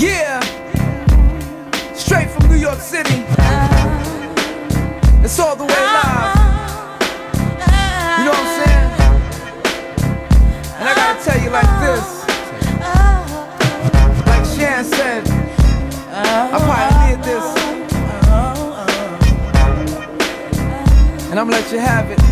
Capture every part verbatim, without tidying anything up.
Yeah, straight from New York City. It's all the way live. You know what I'm saying? And I gotta tell you like this. Like Shan said, I pioneered this, and I'm gonna let you have it.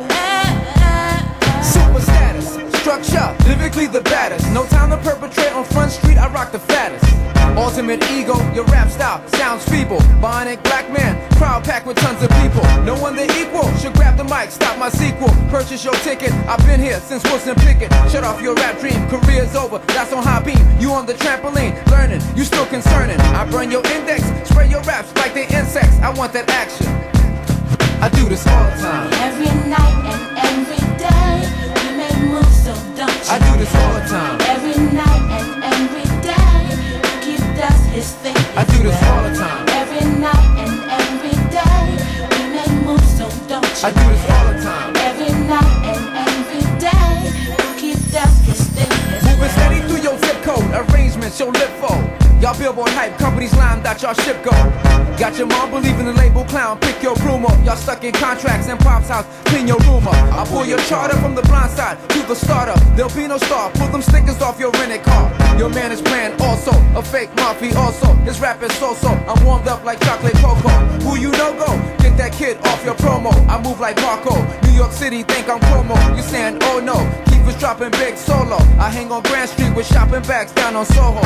Super status, structure, lyrically the baddest. No time to perpetrate on Front Street, I rock the fattest. Ultimate ego, your rap style sounds feeble. Bionic black man, crowd packed with tons of people. No one they equal, should grab the mic, stop my sequel. Purchase your ticket, I've been here since Wilson Pickett. Shut off your rap dream, career's over, that's on high beam. You on the trampoline, learning, you still concerning. I burn your index, spray your raps like they insects. I want that action, I do this all the time. Every night and every day, we make moves, so don't you? I do this all the time. Every night and every day, keep does his thing. I do this all the time. Every night and every day, we make moves, so don't you? I do this all the time. Every night and every day, keep does his thing. Moving steady through your zip code, arrangements, your lip fold. Y'all billboard hype, companies lined out y'all ship go. Got your mom believing the label clown, pick your room up. Y'all stuck in contracts and pop's house, clean your room up. I'll pull your charter from the blind side to the startup. There'll be no star, pull them stickers off your rented car. Your man is playing also, a fake mafia also. His rap is so-so, I'm warmed up like chocolate cocoa. Who you know go, get that kid off your promo. I move like Marco, New York City think I'm Como. You saying oh no, keep us dropping big solo. I hang on Grand Street with shopping bags down on Soho.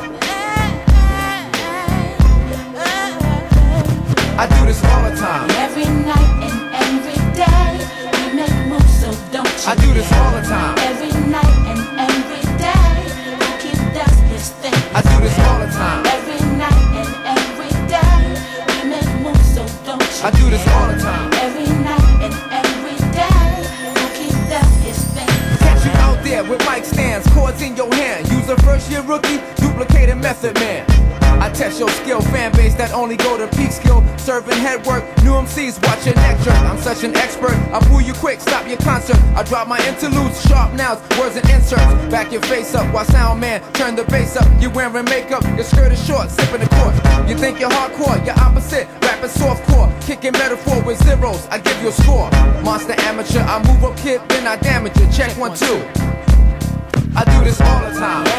I do this all the time. Every night and every day, we make moves, so don't you? I do this all the time. Every night and every day, keep does his thing. I do this all the time. Every night and every day, we make moves, so don't you? I do this all the time. Every night and every day, keep does his thing. Catch you out there with mic stands, chords in your hand. Use a first year rookie, duplicated method man. I test your skill, fan base that only go to peak skill. Serving head work, new M Cs watch your neck jerk. I'm such an expert, I pull you quick, stop your concert. I drop my interludes, sharp nouns, words and inserts. Back your face up while sound man turn the bass up. You wearing makeup, your skirt is short, sipping the court. You think you're hardcore, you're opposite, rapping softcore. Kicking metaphor with zeros, I give you a score. Monster amateur, I move up kid, then I damage you. Check one, two. I do this all the time.